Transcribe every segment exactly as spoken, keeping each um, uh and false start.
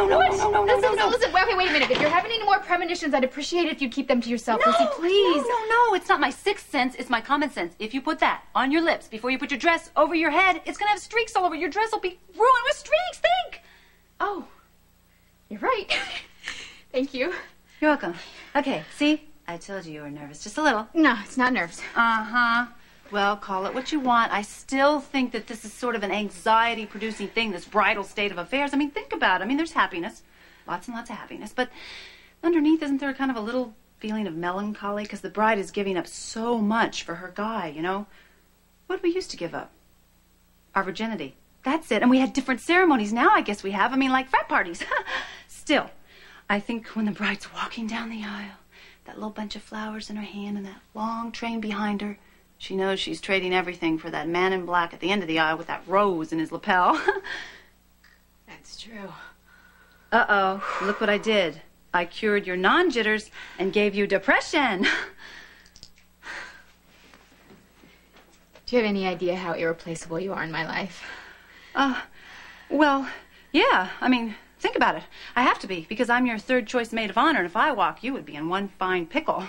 no, no, what? no, no, no, listen, no, no. Listen, listen, okay, wait a minute. If you're having any more premonitions, I'd appreciate it if you'd keep them to yourself, No, Lucy, please. No, no, no. It's not my sixth sense. It's my common sense. If you put that on your lips before you put your dress over your head, it's going to have streaks all over. Your dress will be ruined with streaks. Think. Oh, you're right. Thank you. You're welcome. Okay, see? I told you you were nervous. Just a little. No, it's not nerves. Uh-huh. Well, call it what you want. I still think that this is sort of an anxiety-producing thing, this bridal state of affairs. I mean, think about it. I mean, there's happiness. Lots and lots of happiness. But underneath, isn't there kind of a little feeling of melancholy? Because the bride is giving up so much for her guy, you know? What did we used to give up? Our virginity. That's it. And we had different ceremonies. Now I guess we have. I mean, like frat parties. Still, I think when the bride's walking down the aisle, that little bunch of flowers in her hand and that long train behind her, she knows she's trading everything for that man in black at the end of the aisle with that rose in his lapel. That's true. Uh-oh, look what I did. I cured your non-jitters and gave you depression. Do you have any idea how irreplaceable you are in my life? Uh, well, yeah. I mean, think about it. I have to be, because I'm your third choice maid of honor, and if I walk, you would be in one fine pickle.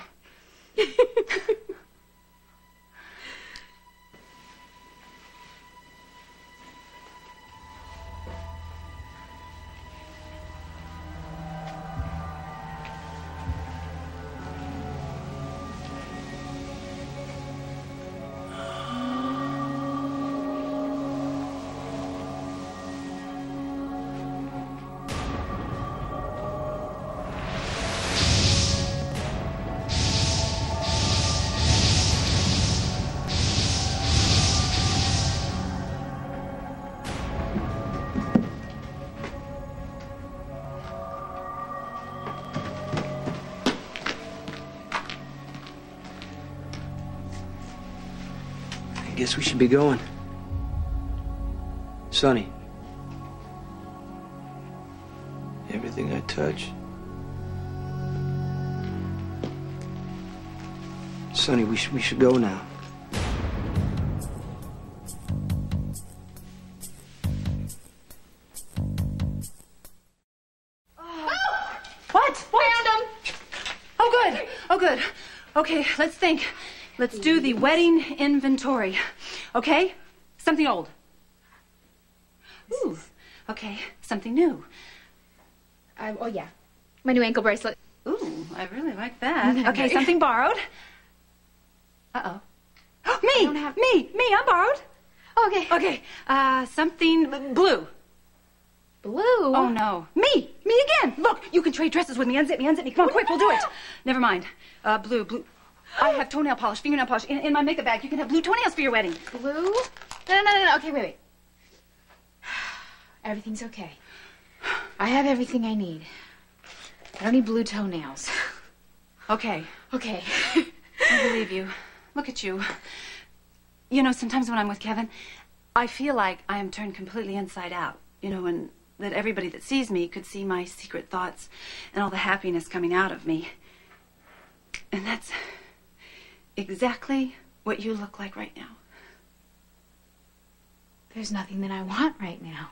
I guess we should be going. Sonny. Everything I touch. Sonny, we should, we should go now. What? What? Found him. Oh, good. Oh, good. Okay, let's think. Let's do the wedding inventory. Okay? Something old. Ooh. Okay, something new. Uh, oh, yeah. My new ankle bracelet. Ooh, I really like that. Okay, something borrowed. Uh-oh. Me! don't have- Me! Me, I'm borrowed. Oh, okay. Okay, uh, something blue. Blue? Oh, no. Me! Me again! Look, you can trade dresses with me. Unzip me, unzip me. Come on, quick, we'll do it. Never mind. Uh, blue, blue. I have toenail polish, fingernail polish in, in my makeup bag. You can have blue toenails for your wedding. Blue? No, no, no, no, no. Okay, wait, wait. Everything's okay. I have everything I need. I don't need blue toenails. Okay. Okay. I believe you. Look at you. You know, sometimes when I'm with Kevin, I feel like I am turned completely inside out. You know, and that everybody that sees me could see my secret thoughts and all the happiness coming out of me. And that's exactly what you look like right now. There's nothing that I want right now.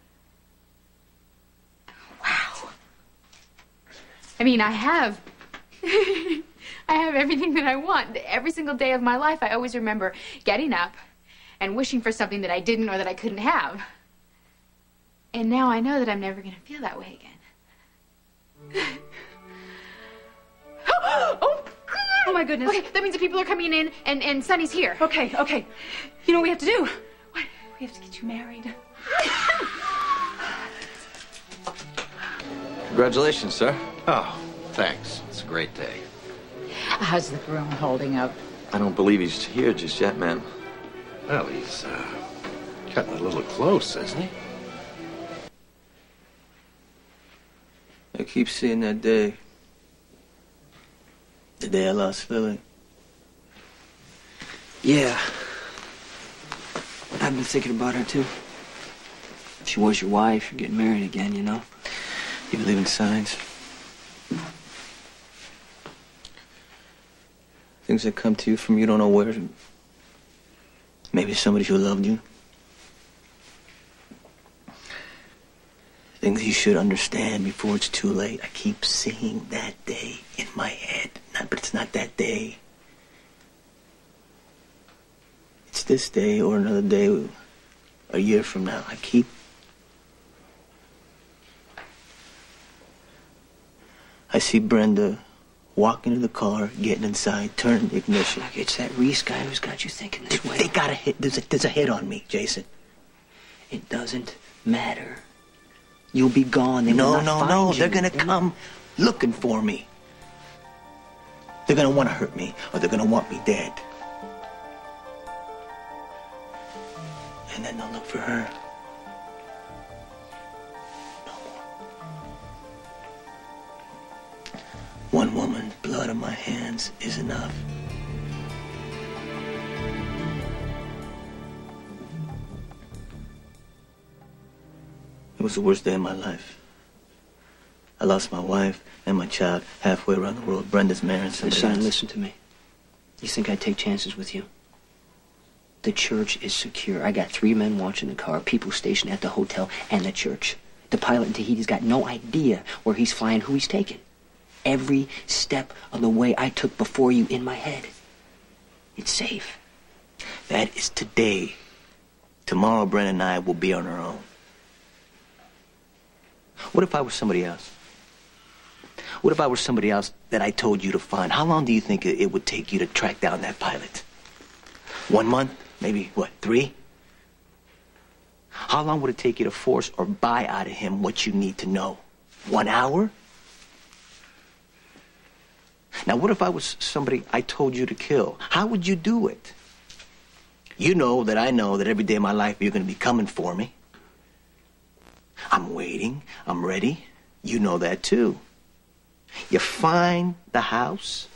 Wow. I mean, I have... I have everything that I want. Every single day of my life, I always remember getting up and wishing for something that I didn't or that I couldn't have. And now I know that I'm never going to feel that way again. Oh! Oh, my goodness. Okay, that means that people are coming in and, and Sonny's here. Okay, okay. You know what we have to do? What? We have to get you married. Congratulations, sir. Oh, thanks. It's a great day. How's the groom holding up? I don't believe he's here just yet, ma'am. Well, he's uh, cutting a little close, isn't he? I keep seeing that day. The day I lost Philly. Yeah. I've been thinking about her, too. If she was your wife, you're getting married again, you know? You believe in signs. Things that come to you from you don't know where. Maybe somebody who loved you. Things you should understand before it's too late. I keep seeing that day in my head. Not, but it's not that day. It's this day or another day, a year from now. I keep... I see Brenda walk into the car, getting inside, turning the ignition. Look, it's that Reese guy who's got you thinking this way. They got a hit. There's a, there's a hit on me, Jason. It doesn't matter. You'll be gone. They no, will not no, find no. you. They're gonna come looking for me. They're gonna want to hurt me, or they're gonna want me dead. And then they'll look for her. No more. One woman's blood on my hands is enough. It was the worst day of my life. I lost my wife and my child halfway around the world. Brenda's marrying somebody Son, else. listen to me. You think I'd take chances with you? The church is secure. I got three men watching the car, people stationed at the hotel and the church. The pilot in Tahiti's got no idea where he's flying, who he's taking. Every step of the way I took before you in my head. It's safe. That is today. Tomorrow, Brenda and I will be on our own. What if I were somebody else? What if I were somebody else that I told you to find? How long do you think it would take you to track down that pilot? One month? Maybe, what, three? How long would it take you to force or buy out of him what you need to know? One hour? Now, what if I was somebody I told you to kill? How would you do it? You know that I know that every day of my life you're going to be coming for me. I'm waiting. I'm ready. You know that, too. You find the house.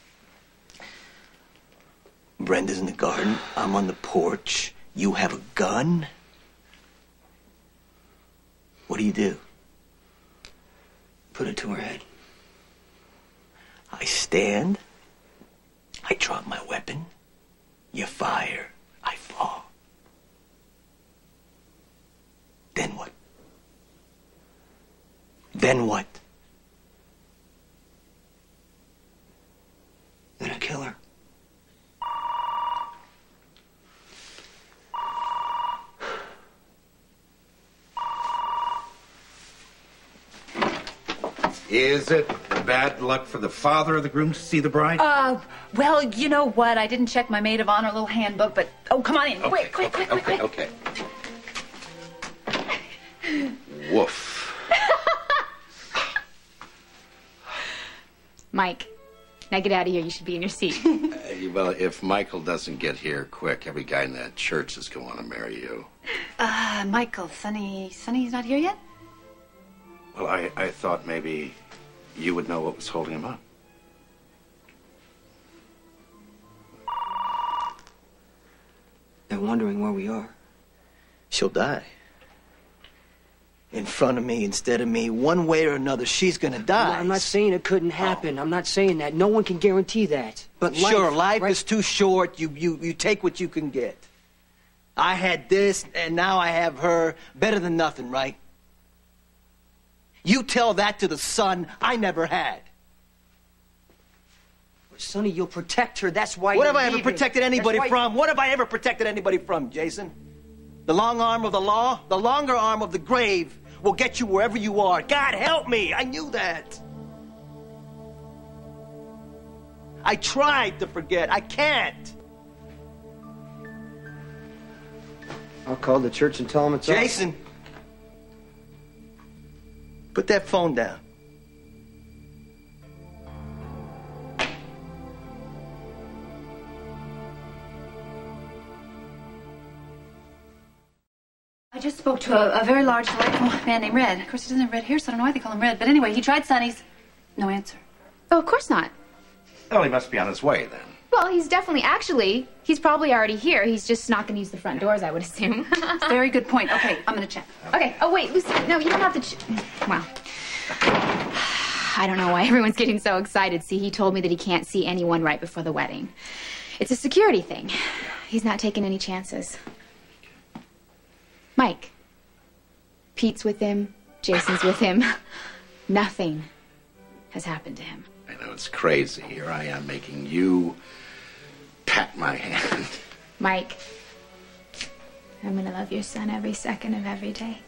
Brenda's in the garden. I'm on the porch. You have a gun. What do you do? Put it to her head. I stand. I drop my weapon. You fire. I fall. Then what? Then what? Then I kill her. Is it bad luck for the father of the groom to see the bride? Uh, well, you know what? I didn't check my maid of honor little handbook, but... Oh, come on in. Okay, Quick, quick, okay, quick, quick, okay, quick. okay. Woof. Mike, now get out of here. You should be in your seat. Uh, well, if Michael doesn't get here quick, every guy in that church is going to want to marry you. Uh, Michael, Sonny... Sonny's not here yet? Well, I, I thought maybe you would know what was holding him up. They're wondering where we are. She'll die. In front of me, instead of me, one way or another, she's gonna die. No, I'm not saying it couldn't happen. Oh. I'm not saying that. No one can guarantee that. But life, sure, life right? is too short. You, you, you take what you can get. I had this, and now I have her. Better than nothing, right? You tell that to the son I never had. Sonny, you'll protect her. That's why What you're have I ever leaving. protected anybody That's why... from? What have I ever protected anybody from, Jason? The long arm of the law, the longer arm of the grave will get you wherever you are. God help me, I knew that. I tried to forget, I can't. I'll call the church and tell them it's Jason, put that phone down. I just spoke to a, a very large, delightful man named Red. Of course, he doesn't have red hair, so I don't know why they call him Red. But anyway, he tried Sonny's. No answer. Oh, of course not. Well, he must be on his way then. Well, he's definitely, actually, he's probably already here. He's just not going to use the front doors, I would assume. Very good point. Okay, I'm going to check. Okay. Oh, wait, Lucy. No, you don't have to... Ch well, I don't know why everyone's getting so excited. See, he told me that he can't see anyone right before the wedding. It's a security thing. He's not taking any chances. Mike. Pete's with him. Jason's with him, nothing has happened to him. I know it's crazy. Here I am making you pat my hand. Mike, I'm gonna love your son every second of every day.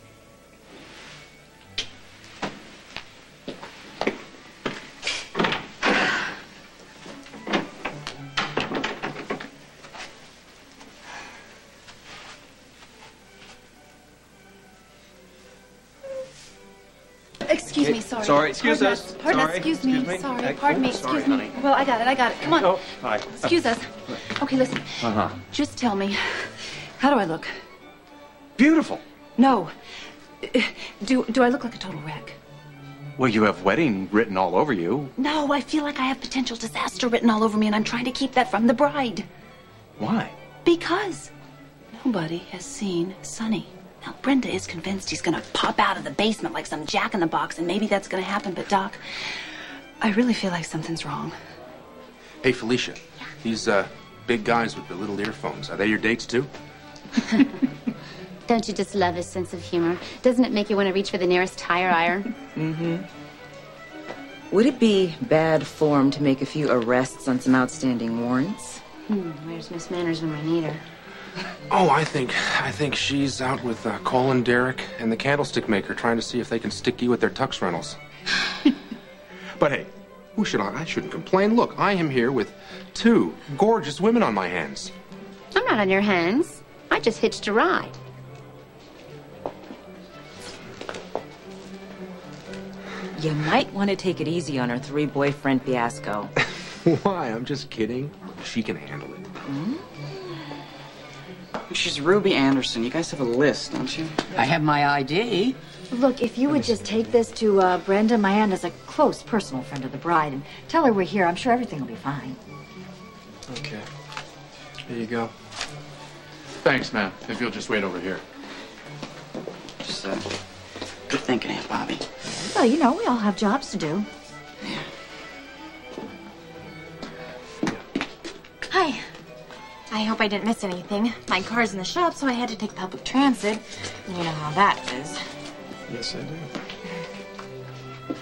Excuse me, sorry. Sorry, excuse Pardon us. Pardon Sorry. us, excuse me. Excuse me. Sorry, I- pardon me, oh, sorry, excuse me. honey. Well, I got it, I got it. Come on. Oh, hi. Excuse us. Okay, listen. Uh-huh. Just tell me, how do I look? Beautiful. No. Do do I look like a total wreck? Well, you have wedding written all over you. No, I feel like I have potential disaster written all over me, and I'm trying to keep that from the bride. Why? Because nobody has seen Sonny. Now, Brenda is convinced he's gonna pop out of the basement like some jack-in-the-box, and maybe that's gonna happen, but Doc, I really feel like something's wrong. Hey, Felicia. These uh, big guys with the little earphones, are they your dates too? Don't you just love his sense of humor? Doesn't it make you want to reach for the nearest tire iron? Mm-hmm. Would it be bad form to make a few arrests on some outstanding warrants? Hmm, where's Miss Manners when we need her? Oh, I think I think she's out with uh, Colin, Derek, and the candlestick maker trying to see if they can stick you with their tux rentals. But hey, who should I? I shouldn't complain. Look, I am here with two gorgeous women on my hands. I'm not on your hands. I just hitched a ride. You might want to take it easy on her three-boyfriend fiasco. Why? I'm just kidding. She can handle it. Hmm? She's Ruby Anderson. You guys have a list, don't you? I have my I D. Look, if you would just take this to uh, Brenda, my aunt is a close personal friend of the bride, and tell her we're here. I'm sure everything will be fine. Okay. Here you go. Thanks, ma'am. If you'll just wait over here. Just, uh, good thinking, Aunt Bobby. Well, you know, we all have jobs to do. Hi. I hope I didn't miss anything. My car's in the shop, so I had to take public transit. You know how that is. Yes, I do.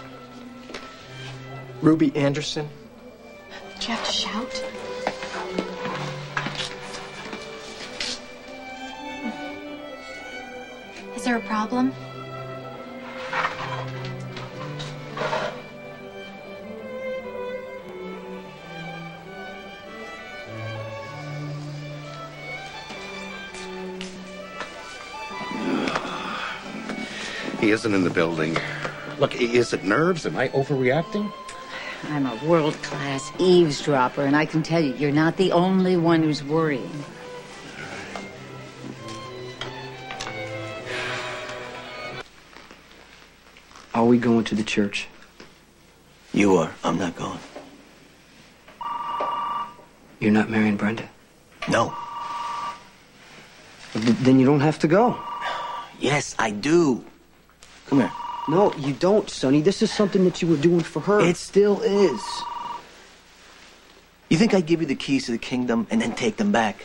Ruby Anderson. Did you have to shout? Is there a problem? He isn't in the building. Look, is it nerves? Am I overreacting? I'm a world-class eavesdropper, and I can tell you, you're not the only one who's worrying. Are we going to the church? You are. I'm not going. You're not marrying Brenda? No. Th- then you don't have to go. Yes, I do. Come here. No, you don't, Sonny. This is something that you were doing for her. It still is. You think I'd give you the keys to the kingdom and then take them back?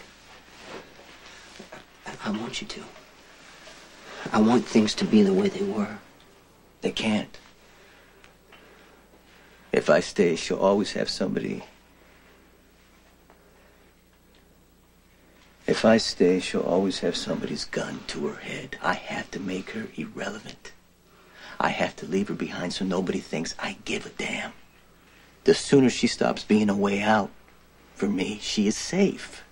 I want you to. I want things to be the way they were. They can't. If I stay, she'll always have somebody. If I stay, she'll always have somebody's gun to her head. I have to make her irrelevant. I have to leave her behind so nobody thinks I give a damn. The sooner she stops being a way out, for me, she is safe.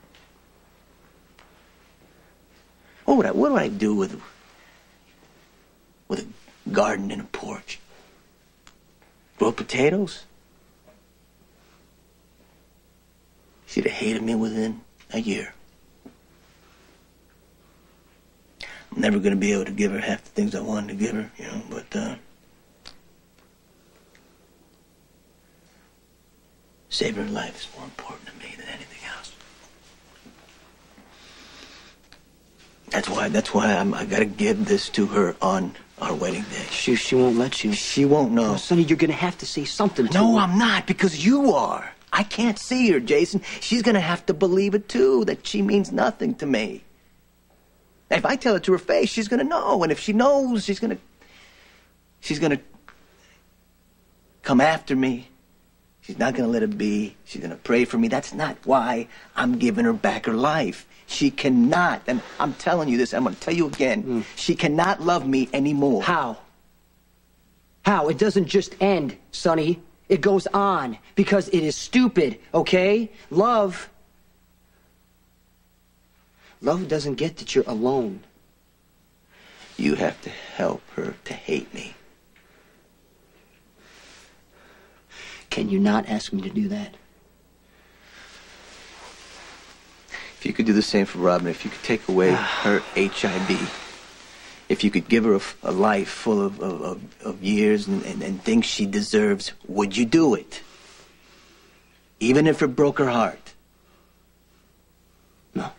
What would I, what would I do with, with a garden and a porch? Grow potatoes? She'd have hated me within a year. I'm never going to be able to give her half the things I wanted to give her, you know, but, uh... saving her life is more important to me than anything else. That's why, that's why I'm, I gotta give this to her on our wedding day. She, she won't let you. She won't know. Oh, Sonny, you're gonna have to say something to No, her. I'm not, because you are. I can't see her, Jason. She's gonna have to believe it, too, that she means nothing to me. If I tell it to her face, she's gonna know. And if she knows, she's gonna... She's gonna... come after me. She's not gonna let it be. She's gonna pray for me. That's not why I'm giving her back her life. She cannot, and I'm telling you this, I'm gonna tell you again, mm. she cannot love me anymore. How? How? It doesn't just end, Sonny. It goes on, because it is stupid, okay? Love... Love doesn't get that you're alone. You have to help her to hate me. Can you not ask me to do that? If you could do the same for Robin, if you could take away her H I V, if you could give her a, a life full of, of, of years and, and, and things she deserves, would you do it? Even if it broke her heart? No.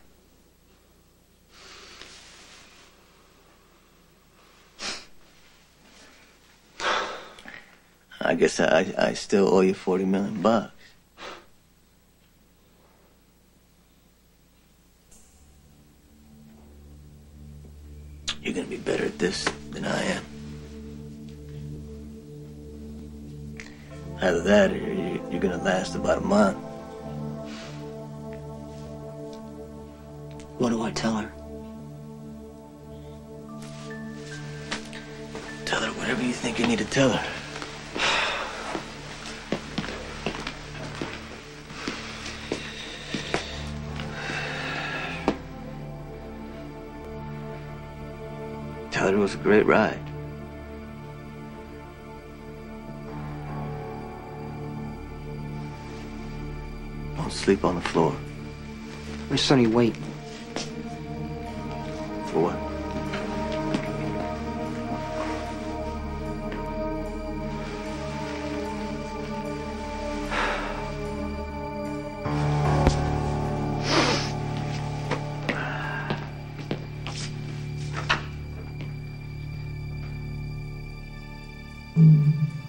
I guess I, I still owe you forty million bucks. You're gonna be better at this than I am. Either that or you're gonna last about a month. What do I tell her? Tell her whatever you think you need to tell her. Tell her it was a great ride. Don't sleep on the floor. Where's Sonny wait? For what? Mm-hmm.